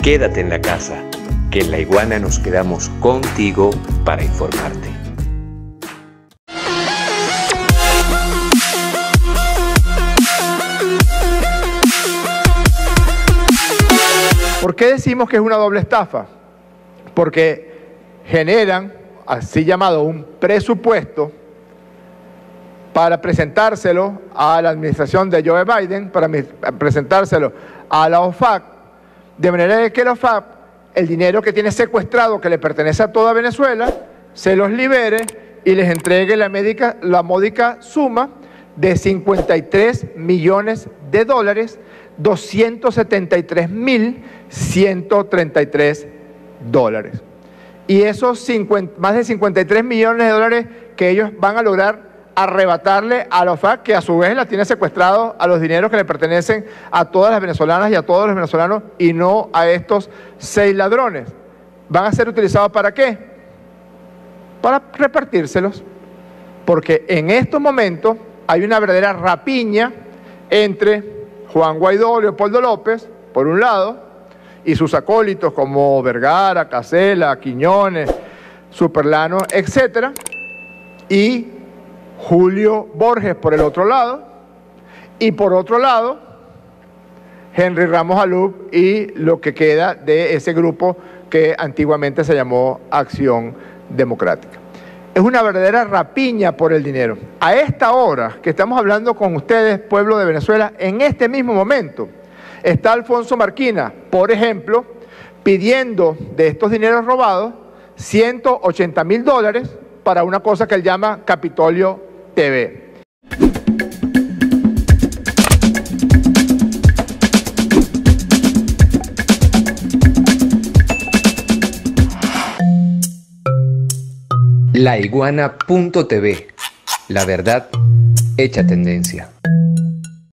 Quédate en la casa, que en La Iguana nos quedamos contigo para informarte. ¿Por qué decimos que es una doble estafa? Porque generan, así llamado, un presupuesto para presentárselo a la administración de Joe Biden, para presentárselo a la OFAC, de manera que la OFAC, el dinero que tiene secuestrado, que le pertenece a toda Venezuela, se los libere y les entregue la módica suma de 53 millones de dólares, 273.133 dólares. Y esos más de 53 millones de dólares que ellos van a lograr arrebatarle a la OFAC, que a su vez la tiene secuestrado a los dineros que le pertenecen a todas las venezolanas y a todos los venezolanos y no a estos 6 ladrones. ¿Van a ser utilizados para qué? Para repartírselos. Porque en estos momentos hay una verdadera rapiña entre Juan Guaidó, Leopoldo López, por un lado, y sus acólitos como Vergara, Casela, Quiñones, Superlano, etcétera, y Julio Borges por el otro lado, y por otro lado, Henry Ramos Alup y lo que queda de ese grupo que antiguamente se llamó Acción Democrática. Es una verdadera rapiña por el dinero. A esta hora que estamos hablando con ustedes, pueblo de Venezuela, en este mismo momento, está Alfonso Marquina, por ejemplo, pidiendo de estos dineros robados 180.000 dólares para una cosa que él llama Capitolio TV. Laiguana.tv, la verdad hecha tendencia.